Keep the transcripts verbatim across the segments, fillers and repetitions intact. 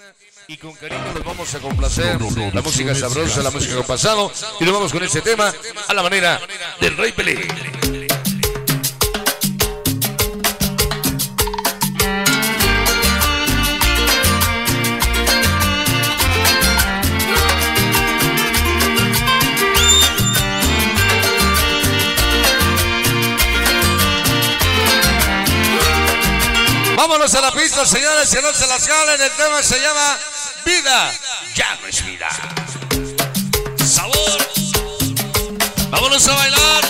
y con cariño los vamos a complacer. La música sabrosa, la música con pasado, y nos vamos con este tema a la manera del Rey Pelé. Vámonos a la pista, señores, que no se las calen. El tema se llama Vida, ya no es vida. Sabor. Vámonos a bailar.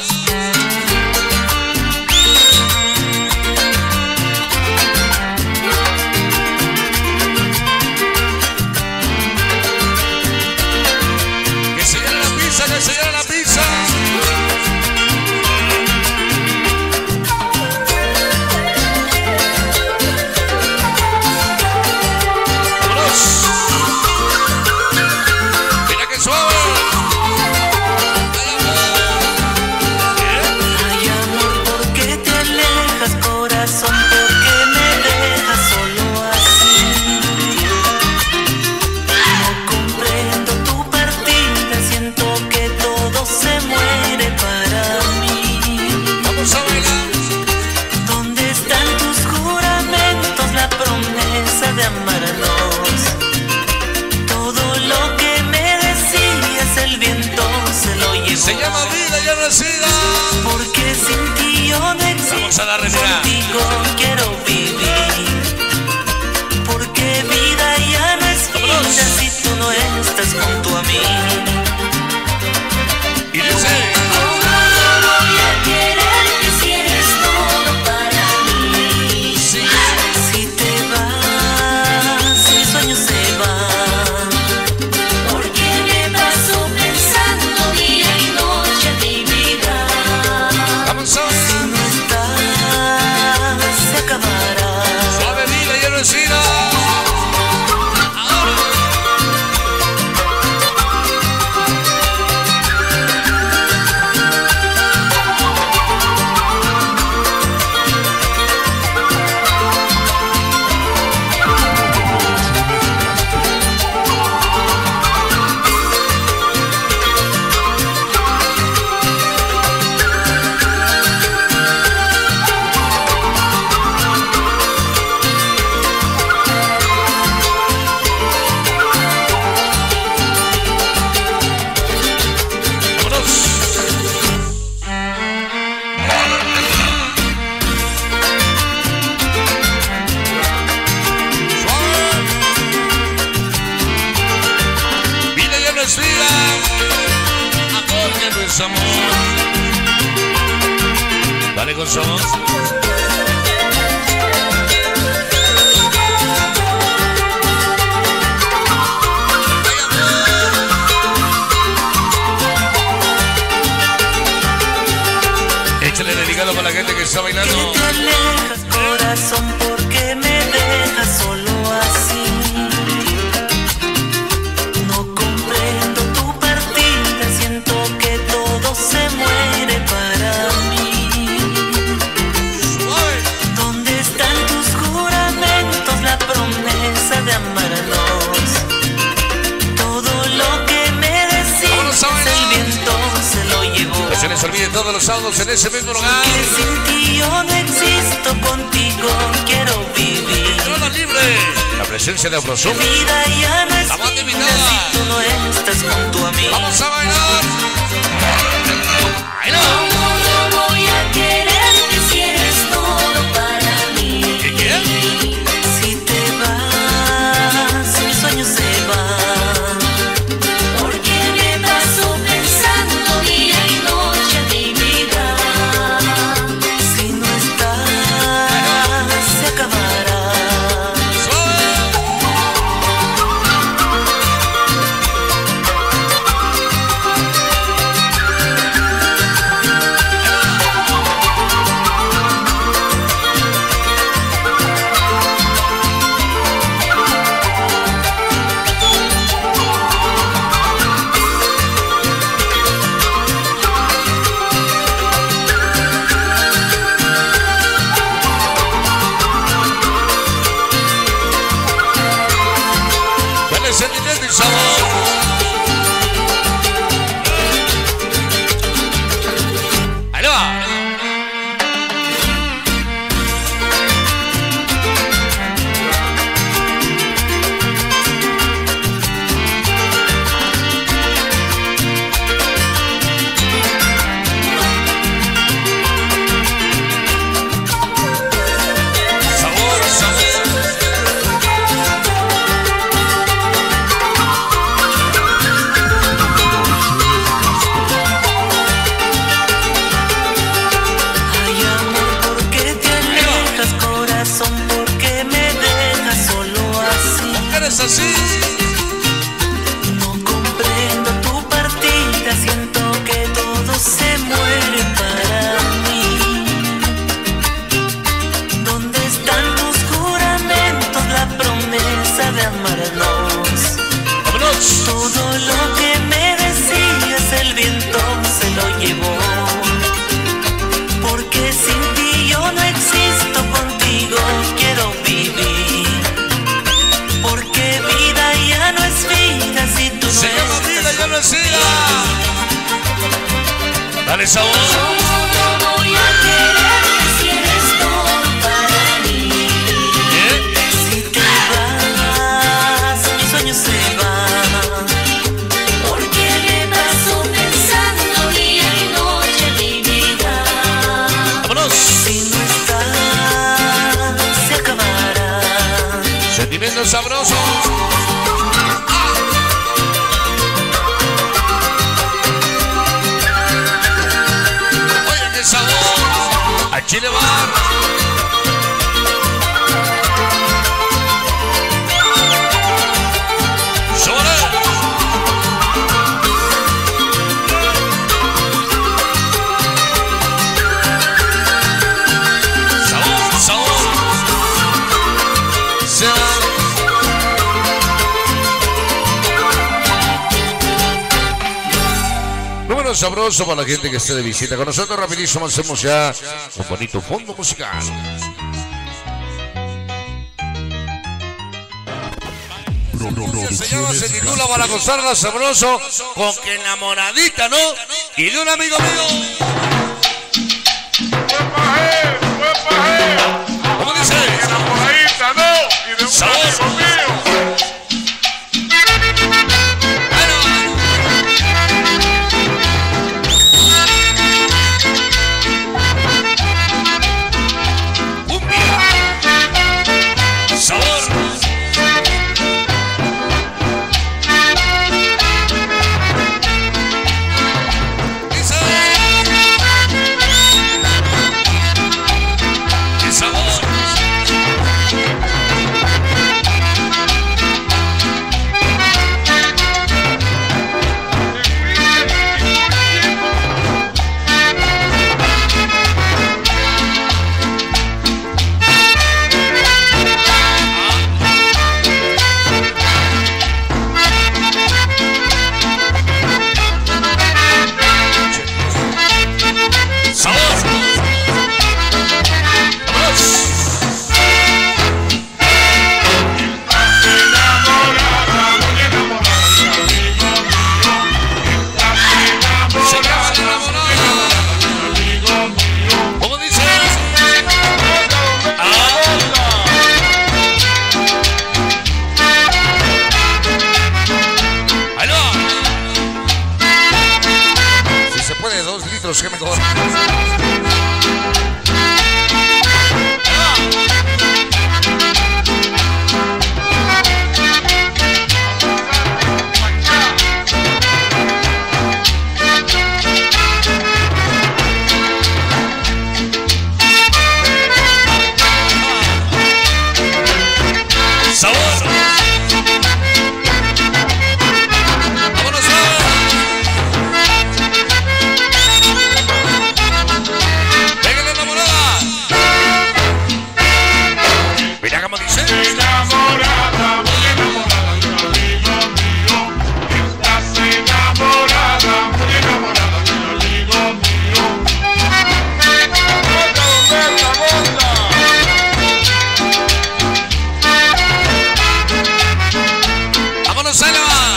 Que se llene la pista, que se llene la pista. Se llama vida ya nacida. Porque sin ti yo no existo. Vamos a darle, mira. Contigo quiero vivir. Porque vida ya no es vida si tú no estás junto a mí. Y dice: ¿cómo no voy a quererte si eres todo para mí? Sí. Si te vas, mi sueño se va. Porque me paso pensando día y noche mi vida. Vamos a Si no estás, se acabará. suave vida ya nacida. Amor. Dale con somos. Échale dedicado para la gente que está bailando. Que te alejas, corazón, porque me dejas solo así. Se muere para mí. ¿Dónde están tus juramentos, la promesa de amarnos? Todo lo que me decís, el viento se lo llevó. No se les olvide todos los sábados en ese mismo lugar. Que sin ti yo no existo, contigo quiero vivir. Entrada libre. La presencia de Abrosum. Vida ya no es la banda vida invitada. si tú no estás junto a mí. Vamos a bailar. ¡Ay, no! ¿Cómo no voy a quererte si eres todo para mí? ¿Qué quieres? Si te vas, mi sueño se va. Porque me paso pensando día y noche mi vida. Si no estás, se acabará. ¡Suave! sentimiento y sabor. Ahí va. Así. No comprendo tu partida, siento que todo se muere para mí. ¿Dónde están tus juramentos, la promesa de amarnos? ¡Vámonos! Todo lo que me decías el viento se lo llevó. Porque sin ti yo no existo, contigo quiero vivir. Se llama vida, ya no es vida. Dale sabor. ¿Cómo no voy a quererte si eres todo para mí? ¿Eh? Si te vas, mis sueños se van. Porque me paso pensando día y noche mi vida. ¡Vámonos! Si no estás, se acabará. Sentimientos sabrosos. A Chile Bar. ¡Sobre! Sabor, sabor. Se va. Número sabroso para la gente que esté de visita con nosotros. Rapidísimo hacemos ya un bonito fondo musical. Se llama, se titula Para gozarla sabroso con que enamoradita, ¿no? Y de un amigo mío. ¿Cómo dice? Enamoradita, ¿no? Y de un sabor. amigo mío. Que mejor. Vámonos, ahí va.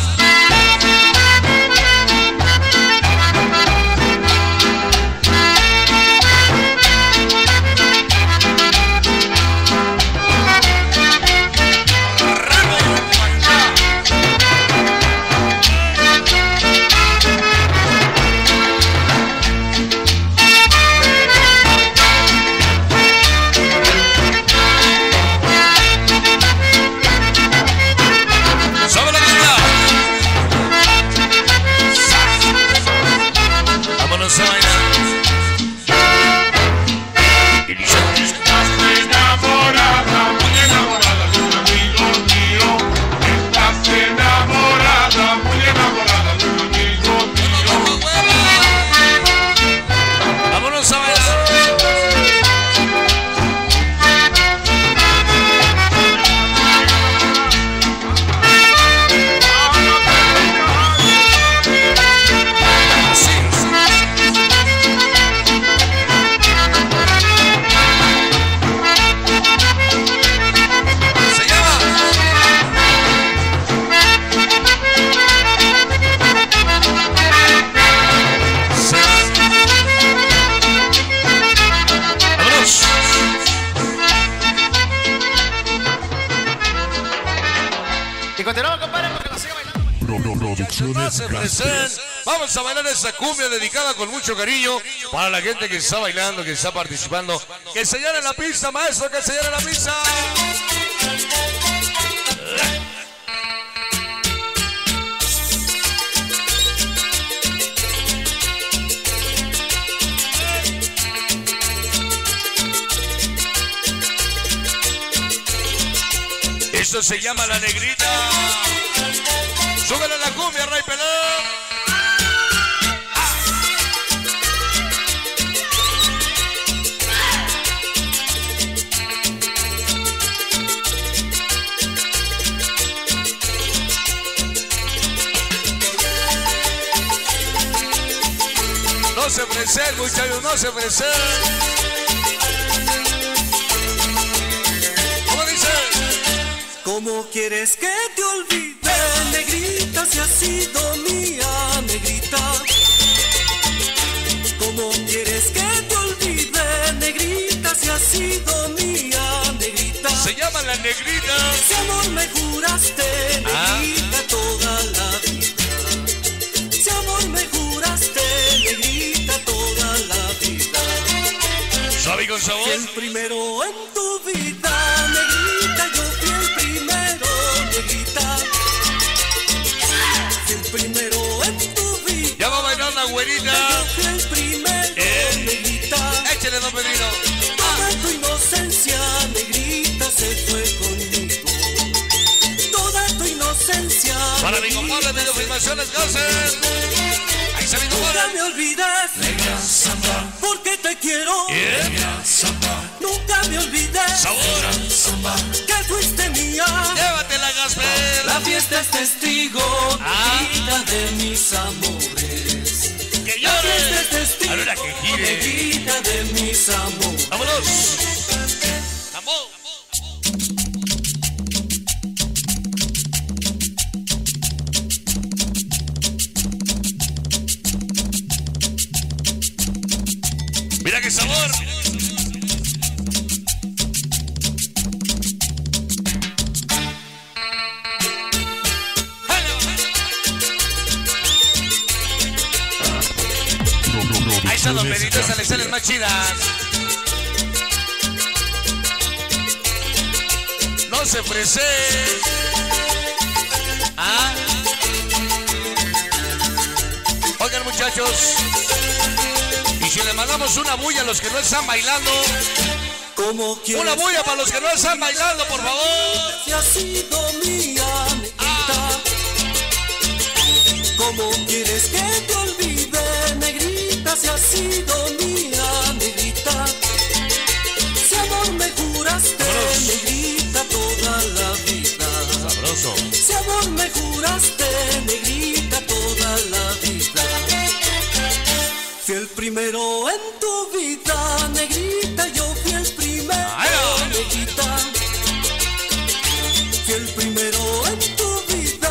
Vamos a bailar esa cumbia dedicada con mucho cariño para la gente que está bailando, que está participando. Que se llene la pista, maestro, que se llene la pista. Esto se llama La Negrita. Súbele la cumbia, Ray Pelón. No se ofrecen, muchachos, no se ofrecen. ¿Cómo dice? ¿Cómo quieres que te olvide, negrita, si has sido mía, negrita? ¿Cómo quieres que te olvide, negrita, si has sido mía, negrita? Se llama La Negrita. Si amor me juraste, negrita, ah. toda la vida. Si amor me juraste, negrita, toda la vida. Suave y con sabor. Fui el primero en tu vida, negrita, yo fui el primero, negrita. Fui el primero en tu vida. Ya va a bailar la güerita. Yo fui el primero, eh. negrita. Échale, don Pedrino. Toda tu inocencia, negrita, se fue conmigo. Toda tu inocencia. Para mi compadre de Filmaciones Gases. Ahí está mi compadre. Nunca me olvides, negra samba, porque te quiero. Yeah. Negra samba. Nunca me olvides, sabor, samba, que fuiste mía. Llévatela, Gasper. La fiesta es testigo, ah. negrita, de mis amores. Que La fiesta es testigo, ahora que gire, negrita, de mis amores. Vámonos. Vamos. Mira qué sabor. Ahí están los peditos, salen, salen más chidas. No se ofrece. Ah. Oigan, muchachos. Y si le mandamos una bulla a los que no están bailando. Una bulla para los que no están bailando, por favor. Si has sido mía, negrita. ¿Cómo quieres que te olvide, negrita, si has sido mía, negrita? Si amor me juraste, negrita, toda la vida. Sabroso. Si amor me juraste, negrita, toda la vida. Fui el primero en tu vida, negrita, yo fui el primero, negrita. Fui el primero en tu vida.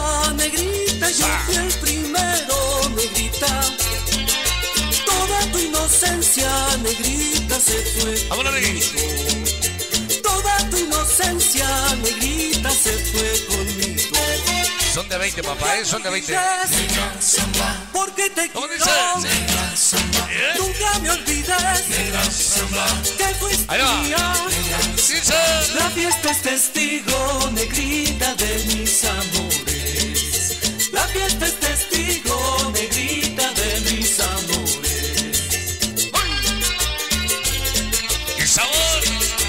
fue conmigo. Toda tu inocencia, negrita, se fue conmigo. Son de veinte, papá, ¿eh? Son de veinte. Porque te ¿Cómo quiero. dice? Nunca me olvides que fuiste Ahí va. mía. Dice. La fiesta es testigo, negrita, de mis amores. La fiesta es testigo, negrita, de mis amores. ¡Qué sabor!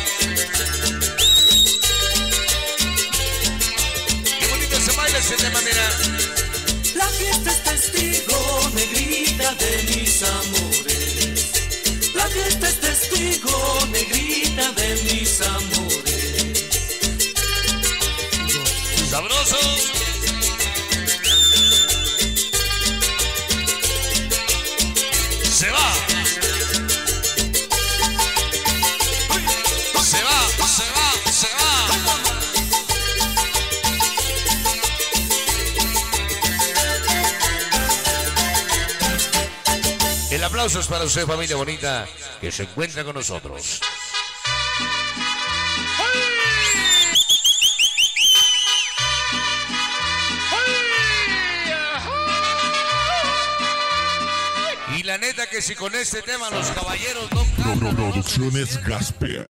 ¡Qué bonito se baila ese tema, mira! La fiesta es testigo, negrita, de mis amores. La fiesta es testigo, negrita, de mis amores. ¡Sabroso! ¡Se va! ¡Se va! ¡Se va! ¡Se va! El aplauso es para usted, familia bonita, que se encuentra con nosotros. Y la neta que si con este tema los caballeros no cantan, Producciones Gasper.